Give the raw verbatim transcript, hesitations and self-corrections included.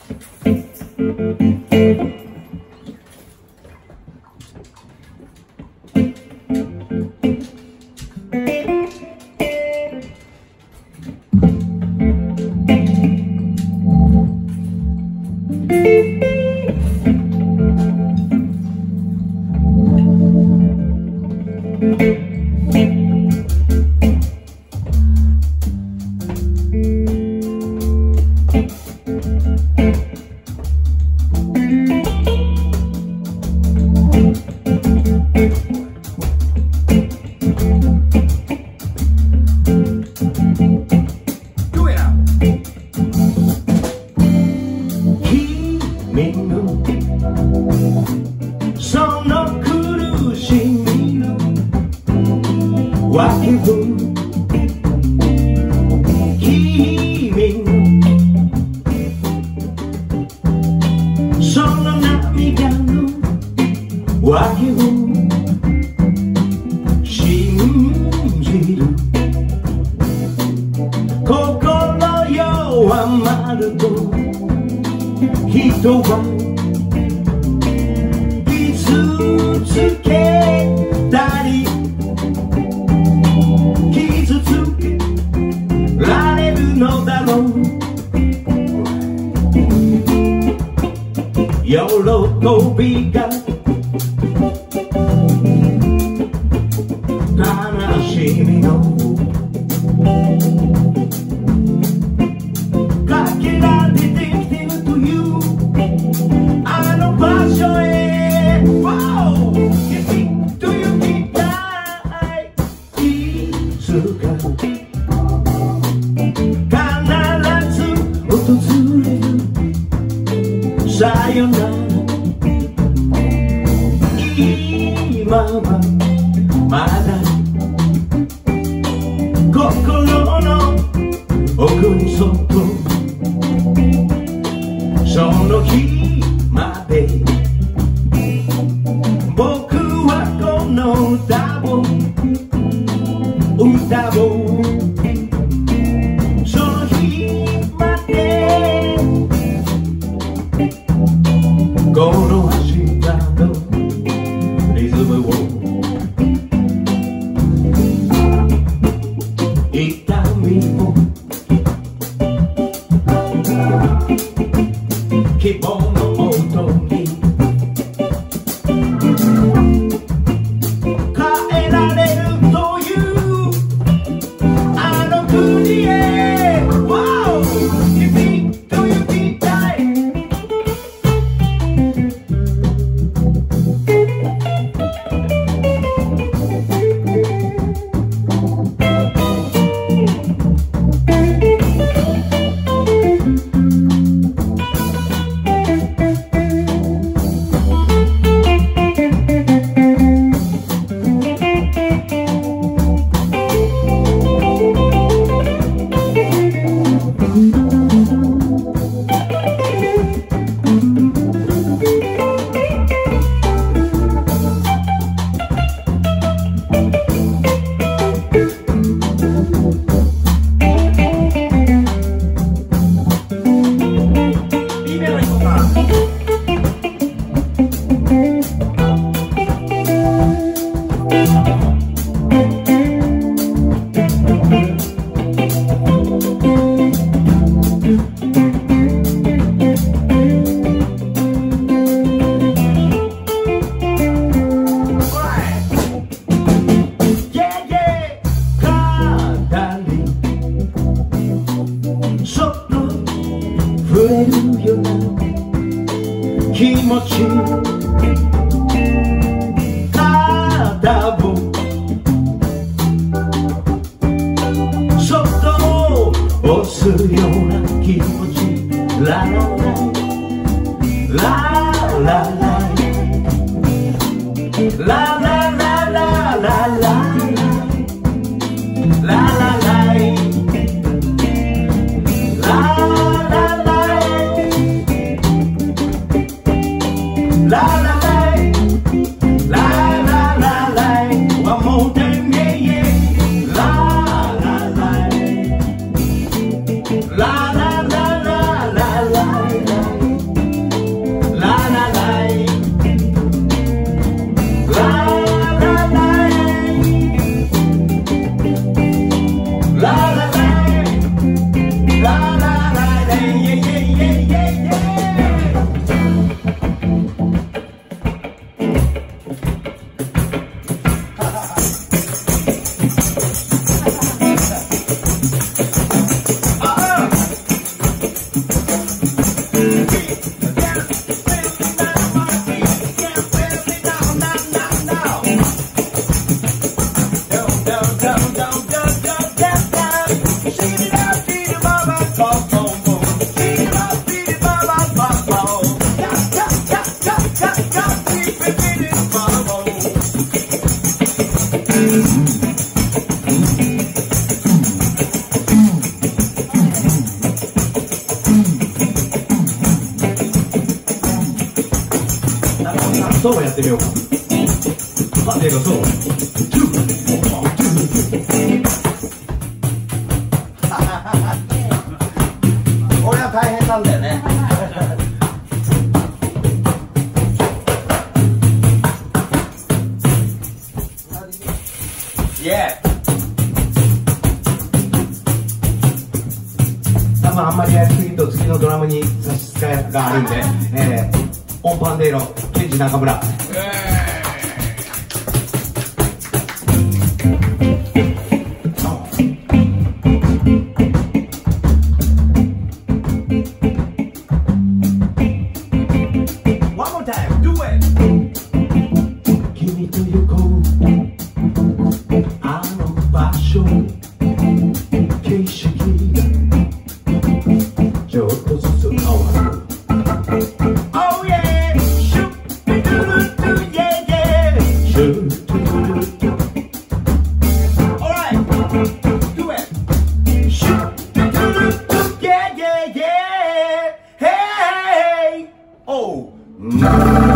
その苦しみの訳を君のその涙の訳を信じる心弱まると人は傷つけたり傷つけられるのだろう喜びが悲しみのかけられてきてるというあの場所へさよなら今はまだ心の奥にそっとその日まで僕はこの歌を歌おうその日までこの明日のリズムを痛みも希望のもとに変えられるというあの国へ Wow! Give me to you be die触れるような気持ち肩をそっと押すような気持ちララララララララララララララLa la la, la la la la, one more time, yeah yeah. La la la, la la la la la la la. ソロやってみようか。パンデーのソロ。 これは大変なんだよね。イエー。 多分あんまりやりすぎると次のドラムに差し支えがあるんで、えー、オンパンデーロケンジ中村。君と行こうあの場所景色がちょっとずつ変わる Oh yeah シュッピドゥルドゥ Yeah yeah シュッピドゥルドゥ Alright Do it シュッピドゥルドゥ Yeah yeah yeah Hey Oh